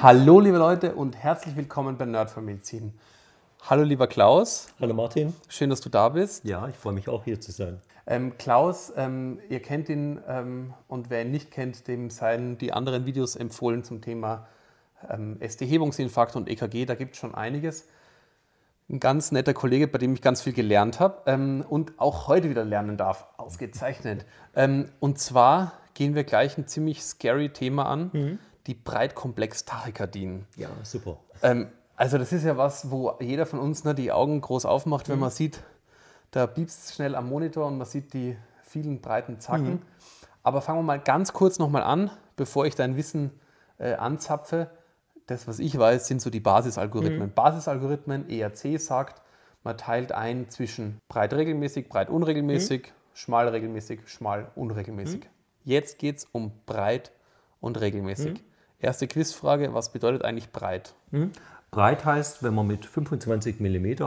Hallo liebe Leute und herzlich willkommen bei Nerd für Medizin. Hallo lieber Klaus. Hallo Martin. Schön, dass du da bist. Ja, ich freue mich auch hier zu sein. Klaus, ihr kennt ihn und wer ihn nicht kennt, dem seien die anderen Videos empfohlen zum Thema ST-Hebungsinfarkt und EKG. Da gibt es schon einiges. Ein ganz netter Kollege, bei dem ich ganz viel gelernt habe und auch heute wieder lernen darf. Ausgezeichnet. Und zwar gehen wir gleich ein ziemlich scary Thema an, die Breitkomplex-Tachykardien. Ja, super. Also das ist ja was, wo jeder von uns die Augen groß aufmacht, wenn man sieht, da piepst es schnell am Monitor und man sieht die vielen breiten Zacken. Aber fangen wir mal ganz kurz nochmal an, bevor ich dein Wissen anzapfe. Das, was ich weiß, sind so die Basisalgorithmen. Basisalgorithmen, ERC sagt, man teilt ein zwischen breit regelmäßig, breit unregelmäßig, schmal regelmäßig, schmal unregelmäßig. Jetzt geht es um breit und regelmäßig. Erste Quizfrage, was bedeutet eigentlich breit? Breit heißt, wenn man mit 25 mm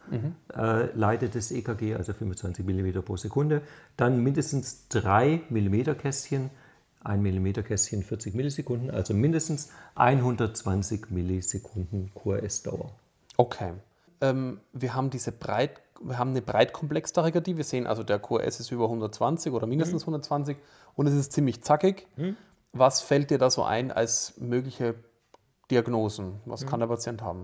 ableitet das EKG, also 25 mm pro Sekunde, dann mindestens 3 mm Kästchen, 1 mm Kästchen 40 Millisekunden, also mindestens 120 Millisekunden QRS-Dauer. Okay. Wir haben eine Breitkomplex-Tachykardie. Wir sehen also, der QRS ist über 120 oder mindestens 120 und es ist ziemlich zackig. Was fällt dir da so ein als mögliche Diagnosen? Was kann der Patient haben?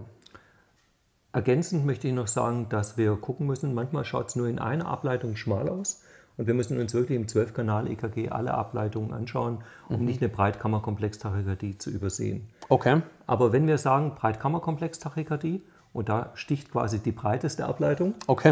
Ergänzend möchte ich noch sagen, dass wir gucken müssen, manchmal schaut es nur in einer Ableitung schmal aus und wir müssen uns wirklich im 12-Kanal-EKG alle Ableitungen anschauen, um nicht eine Breitkammerkomplex-Tachykardie zu übersehen. Okay. Aber wenn wir sagen Breitkammerkomplex-Tachykardie, und da sticht quasi die breiteste Ableitung, Okay.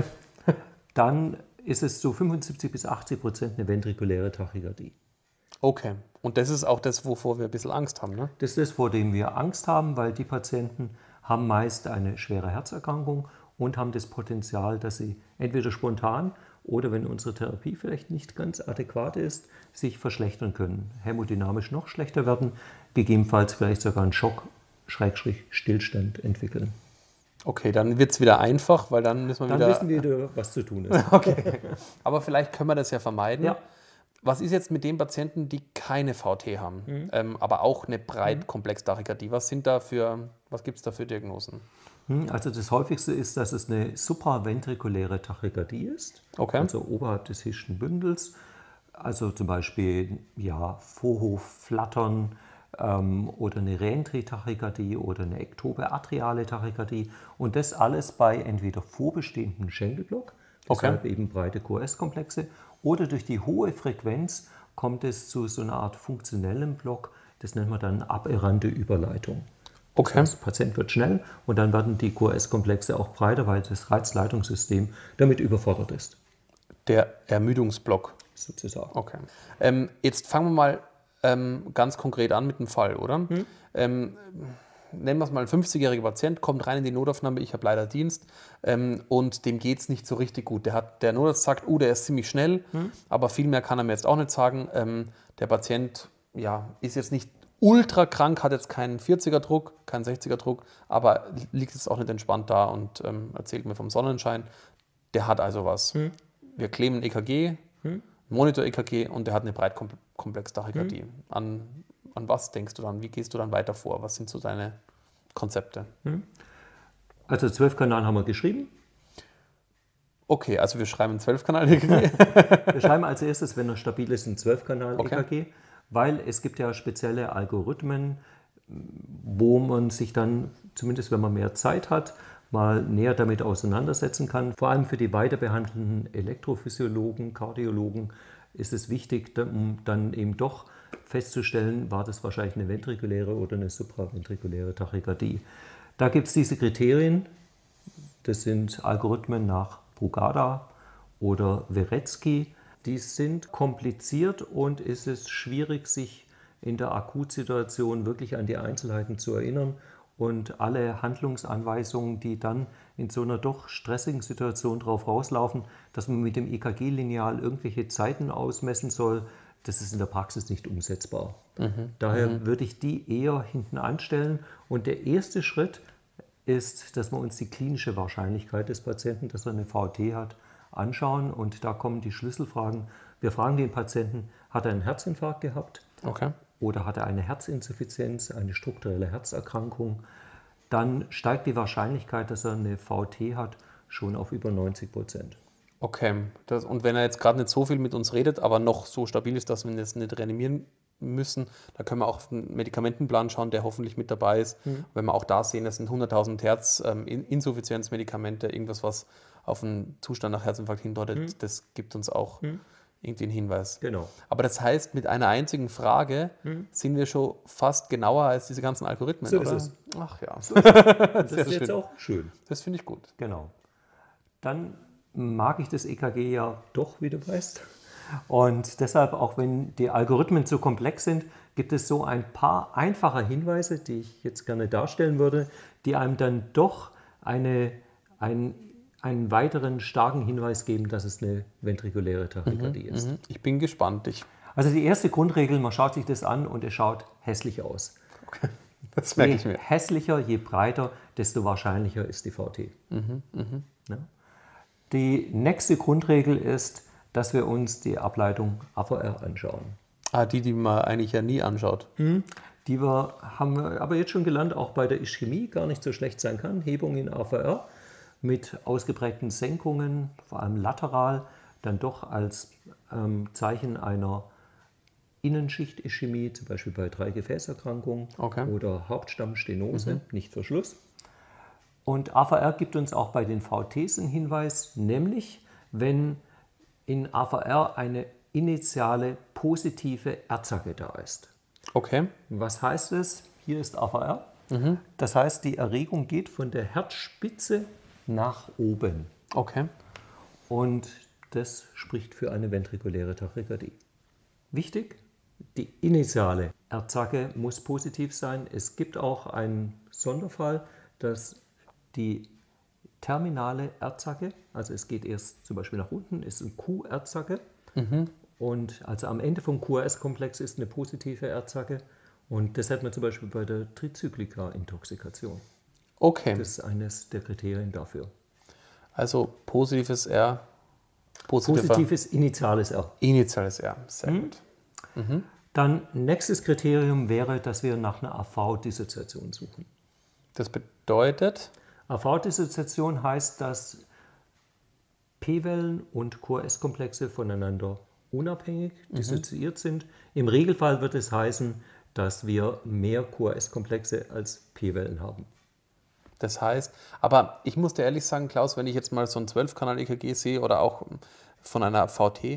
dann ist es so 75 bis 80% eine ventrikuläre Tachykardie. Okay. Und das ist auch das, wovor wir ein bisschen Angst haben, ne? Das ist das, vor dem wir Angst haben, weil die Patienten haben meist eine schwere Herzerkrankung und haben das Potenzial, dass sie entweder spontan oder wenn unsere Therapie vielleicht nicht ganz adäquat ist, sich verschlechtern können, hämodynamisch noch schlechter werden, gegebenenfalls vielleicht sogar einen Schock/Stillstand entwickeln. Okay, dann wird es wieder einfach, weil dann müssen wir Dann wissen wir wieder, was zu tun ist. Okay. Aber vielleicht können wir das ja vermeiden. Ja. Was ist jetzt mit den Patienten, die keine VT haben, aber auch eine Breitkomplex-Tachykardie? Was gibt es da für Diagnosen? Also das häufigste ist, dass es eine supraventrikuläre Tachykardie ist, Okay. also oberhalb des Hirschschen Bündels. Also zum Beispiel Vorhofflattern oder eine Reentry-Tachykardie oder eine ektobe-atriale Tachykardie. Und das alles bei entweder vorbestehendem Schenkelblock, deshalb eben breite QRS-Komplexe, oder durch die hohe Frequenz kommt es zu so einer Art funktionellem Block, das nennt man dann aberrante Überleitung. Okay. Das heißt, der Patient wird schnell und dann werden die QRS-Komplexe auch breiter, weil das Reizleitungssystem damit überfordert ist. Der Ermüdungsblock. Sozusagen. Okay. Jetzt fangen wir mal ganz konkret an mit dem Fall, oder? Nennen wir es mal, ein 50-jähriger Patient kommt rein in die Notaufnahme, ich habe leider Dienst und dem geht es nicht so richtig gut. Der Notarzt sagt, der ist ziemlich schnell, aber viel mehr kann er mir jetzt auch nicht sagen. Der Patient ist jetzt nicht ultra krank, hat jetzt keinen 40er-Druck, keinen 60er-Druck, aber liegt jetzt auch nicht entspannt da und erzählt mir vom Sonnenschein. Der hat also was. Wir kleben ein EKG, Monitor-EKG und der hat eine Breitkomplex-Tachykardie. An was denkst du dann? Wie gehst du dann weiter vor? Was sind so deine Konzepte? Also 12-Kanal haben wir geschrieben. Okay, also wir schreiben ein 12-Kanal-EKG. Wir schreiben als erstes, wenn er stabil ist, ein 12-Kanal-EKG, weil es gibt ja spezielle Algorithmen, wo man sich dann, zumindest wenn man mehr Zeit hat, mal näher damit auseinandersetzen kann. Vor allem für die weiterbehandelnden Elektrophysiologen, Kardiologen ist es wichtig, um dann eben doch festzustellen, war das wahrscheinlich eine ventrikuläre oder eine supraventrikuläre Tachykardie. Da gibt es diese Kriterien, das sind Algorithmen nach Brugada oder Weretsky. Die sind kompliziert und es ist schwierig, sich in der Akutsituation wirklich an die Einzelheiten zu erinnern und alle Handlungsanweisungen, die dann in so einer doch stressigen Situation drauf rauslaufen, dass man mit dem EKG-Lineal irgendwelche Zeiten ausmessen soll, das ist in der Praxis nicht umsetzbar. Daher würde ich die eher hinten anstellen. Und der erste Schritt ist, dass wir uns die klinische Wahrscheinlichkeit des Patienten, dass er eine VT hat, anschauen. Und da kommen die Schlüsselfragen. Wir fragen den Patienten, hat er einen Herzinfarkt gehabt? Okay. oder hat er eine Herzinsuffizienz, eine strukturelle Herzerkrankung, dann steigt die Wahrscheinlichkeit, dass er eine VT hat, schon auf über 90%. Okay, und wenn er jetzt gerade nicht so viel mit uns redet, aber noch so stabil ist, dass wir ihn jetzt nicht reanimieren müssen, da können wir auch auf den Medikamentenplan schauen, der hoffentlich mit dabei ist. Wenn wir auch da sehen, das sind 100.000 Hertz Insuffizienzmedikamente, irgendwas, was auf einen Zustand nach Herzinfarkt hindeutet, das gibt uns auch irgendwie einen Hinweis. Genau. Aber das heißt, mit einer einzigen Frage sind wir schon fast genauer als diese ganzen Algorithmen, So oder? ist es. Ach ja. Das ist jetzt auch schön. Das finde ich gut. Genau. Dann mag ich das EKG ja doch, wie du weißt. Und deshalb, auch wenn die Algorithmen zu komplex sind, gibt es so ein paar einfache Hinweise, die ich jetzt gerne darstellen würde, die einem dann doch einen weiteren starken Hinweis geben, dass es eine ventrikuläre Tachykardie ist. Ich bin gespannt. Also die erste Grundregel, man schaut sich das an und es schaut hässlich aus. Okay. Das merke ich Je mir. hässlicher, je breiter, desto wahrscheinlicher ist die VT. Ja. Die nächste Grundregel ist, dass wir uns die Ableitung AVR anschauen. Die man eigentlich ja nie anschaut. Die haben wir aber jetzt schon gelernt, auch bei der Ischämie gar nicht so schlecht sein kann. Hebung in AVR mit ausgeprägten Senkungen, vor allem lateral, dann doch als Zeichen einer Innenschicht-Ischämie, zum Beispiel bei 3 Gefäßerkrankungen oder Hauptstammstenose, nicht Verschluss. Und AVR gibt uns auch bei den VTs einen Hinweis, nämlich wenn in AVR eine initiale positive R-Zacke da ist. Okay. Was heißt es? Hier ist AVR. Das heißt, die Erregung geht von der Herzspitze nach oben. Okay. Und das spricht für eine ventrikuläre Tachykardie. Wichtig, die initiale R-Zacke muss positiv sein. Es gibt auch einen Sonderfall, dass die terminale R-Zacke, also es geht erst zum Beispiel nach unten, ist eine Q-R-Zacke. Und also am Ende vom QRS-Komplex ist eine positive R-Zacke. Und das hat man zum Beispiel bei der Trizyklika-Intoxikation. Okay. Das ist eines der Kriterien dafür. Also positives R. Positives initiales R. Initiales R. Sehr gut. Dann nächstes Kriterium wäre, dass wir nach einer AV-Dissoziation suchen. Das bedeutet? AV-Dissoziation heißt, dass P-Wellen und QRS-Komplexe voneinander unabhängig dissoziiert sind. Im Regelfall wird es heißen, dass wir mehr QRS-Komplexe als P-Wellen haben. Das heißt, aber ich muss dir ehrlich sagen, Klaus, wenn ich jetzt mal so ein 12-Kanal-EKG sehe oder auch von einer VT,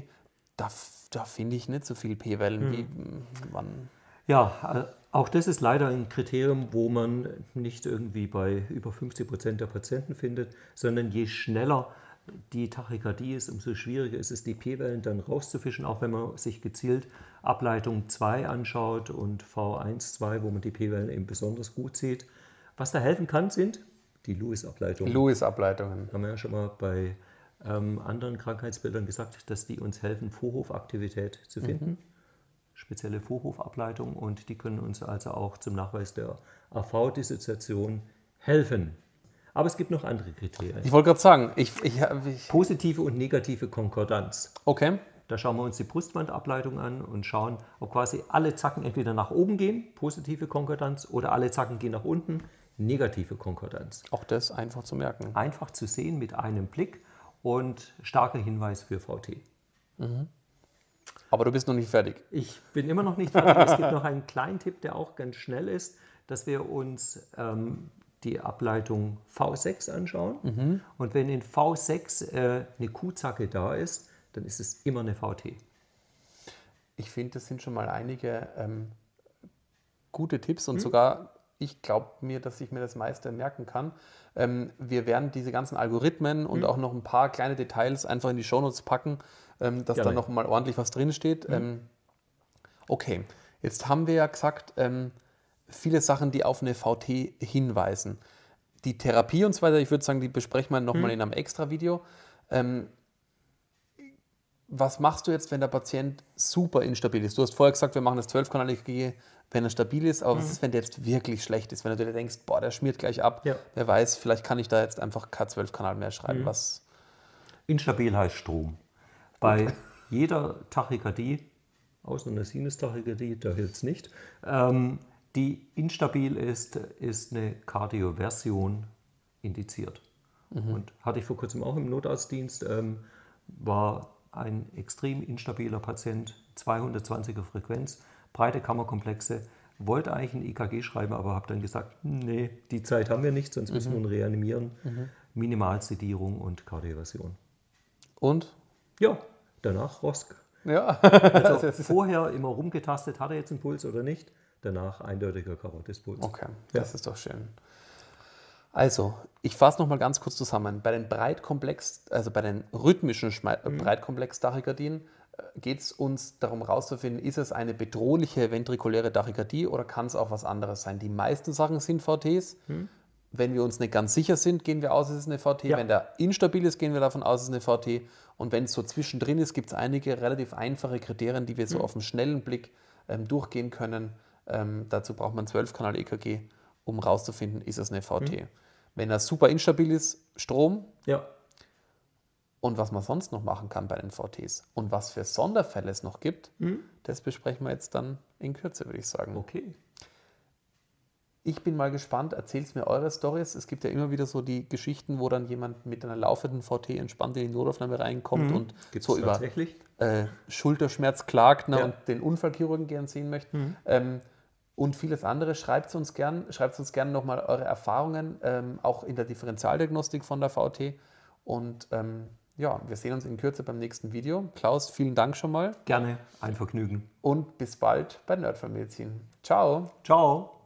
da finde ich nicht so viel P-Wellen wie wann. Ja, auch das ist leider ein Kriterium, wo man nicht irgendwie bei über 50% der Patienten findet, sondern je schneller die Tachykardie ist, umso schwieriger ist es, die P-Wellen dann rauszufischen, auch wenn man sich gezielt Ableitung 2 anschaut und V1-2, wo man die P-Wellen eben besonders gut sieht. Was da helfen kann, sind die Lewis-Ableitungen. Lewis-Ableitungen. Haben wir ja schon mal bei anderen Krankheitsbildern gesagt, dass die uns helfen, Vorhofaktivität zu finden. Spezielle Vorhofableitungen, und die können uns also auch zum Nachweis der AV-Dissoziation helfen. Aber es gibt noch andere Kriterien. Ich wollte gerade sagen, Positive und negative Konkordanz. Okay. Da schauen wir uns die Brustwandableitung an und schauen, ob quasi alle Zacken entweder nach oben gehen, positive Konkordanz, oder alle Zacken gehen nach unten, negative Konkordanz. Auch das einfach zu merken. Einfach zu sehen mit einem Blick und starker Hinweis für VT. Aber du bist noch nicht fertig. Ich bin immer noch nicht fertig. Es gibt noch einen kleinen Tipp, der auch ganz schnell ist, dass wir uns die Ableitung V6 anschauen. Und wenn in V6 eine Q-Zacke da ist, dann ist es immer eine VT. Ich finde, das sind schon mal einige gute Tipps und sogar, ich glaube mir, dass ich mir das meiste merken kann. Wir werden diese ganzen Algorithmen und auch noch ein paar kleine Details einfach in die Shownotes packen, dass da noch mal ordentlich was drinsteht. Okay, jetzt haben wir ja gesagt, viele Sachen, die auf eine VT hinweisen. Die Therapie und so weiter, ich würde sagen, die besprechen wir nochmal in einem extra Video. Was machst du jetzt, wenn der Patient super instabil ist? Du hast vorher gesagt, wir machen das 12-Kanal-EKG, wenn er stabil ist, aber was ist, wenn der jetzt wirklich schlecht ist? Wenn du dir denkst, boah, der schmiert gleich ab, wer weiß, vielleicht kann ich da jetzt einfach kein 12-Kanal mehr schreiben. Was? Instabil heißt Strom. Bei jeder Tachykardie, außer einer Sinustachykardie, da hilft es nicht, die instabil ist, ist eine Kardioversion indiziert. Und hatte ich vor kurzem auch im Notarztdienst, war ein extrem instabiler Patient, 220er Frequenz, breite Kammerkomplexe, wollte eigentlich ein EKG schreiben, aber habe dann gesagt, nee, die Zeit haben wir nicht, sonst müssen wir ihn reanimieren. Minimalsedierung und Kardioversion. Und? Ja, danach Rosk. Ja. Also vorher immer rumgetastet, hat er jetzt einen Puls oder nicht? Danach eindeutiger Karotispuls. Okay, das ist doch schön. Also, ich fasse nochmal ganz kurz zusammen. Bei den also bei den rhythmischen Breitkomplex-Tachykardien geht es uns darum herauszufinden, ist es eine bedrohliche ventrikuläre Tachykardie oder kann es auch was anderes sein? Die meisten Sachen sind VTs. Wenn wir uns nicht ganz sicher sind, gehen wir aus, es ist eine VT. Ja. Wenn der instabil ist, gehen wir davon aus, es ist eine VT. Und wenn es so zwischendrin ist, gibt es einige relativ einfache Kriterien, die wir so auf einen schnellen Blick durchgehen können. Dazu braucht man 12-Kanal-EKG, um herauszufinden, ist es eine VT. Wenn er super instabil ist, Strom. Ja. Und was man sonst noch machen kann bei den VTs und was für Sonderfälle es noch gibt, das besprechen wir jetzt dann in Kürze, würde ich sagen. Okay. Ich bin mal gespannt, erzählt mir eure Storys. Es gibt ja immer wieder so die Geschichten, wo dann jemand mit einer laufenden VT entspannt in die Notaufnahme reinkommt und Gibt's so über Schulterschmerz klagt und den Unfallchirurgen gern sehen möchte. Und vieles andere. Schreibt uns gern nochmal eure Erfahrungen, auch in der Differentialdiagnostik von der VT. Und wir sehen uns in Kürze beim nächsten Video. Klaus, vielen Dank schon mal. Gerne, ein Vergnügen. Und bis bald bei Nerd für Medizin. Ciao. Ciao.